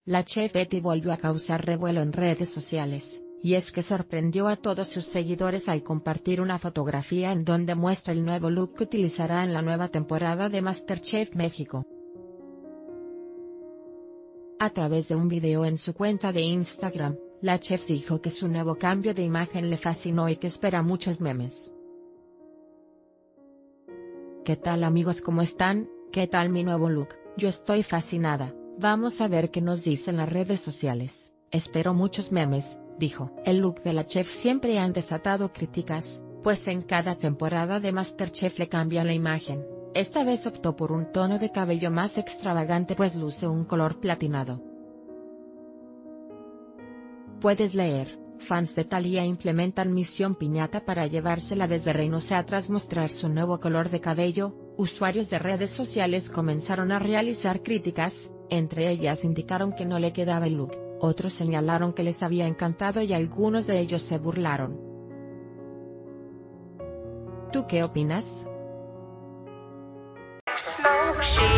La chef Betty volvió a causar revuelo en redes sociales, y es que sorprendió a todos sus seguidores al compartir una fotografía en donde muestra el nuevo look que utilizará en la nueva temporada de MasterChef México. A través de un video en su cuenta de Instagram, la chef dijo que su nuevo cambio de imagen le fascinó y que espera muchos memes. ¿Qué tal amigos? ¿Cómo están? ¿Qué tal mi nuevo look? Yo estoy fascinada, vamos a ver qué nos dicen las redes sociales, espero muchos memes, dijo. El look de la chef siempre han desatado críticas, pues en cada temporada de MasterChef le cambia la imagen. Esta vez optó por un tono de cabello más extravagante pues luce un color platinado. Puedes leer, fans de Thalía implementan misión piñata para llevársela desde Reynosa tras mostrar su nuevo color de cabello, usuarios de redes sociales comenzaron a realizar críticas, entre ellas indicaron que no le quedaba el look, otros señalaron que les había encantado y algunos de ellos se burlaron. ¿Tú qué opinas? Smoke